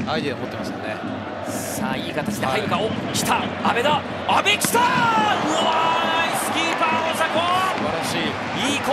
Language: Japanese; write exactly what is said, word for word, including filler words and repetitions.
アイデア持ってますよね。 さあいい形で入るか、はい、お来た阿部だ、阿部来た、うわ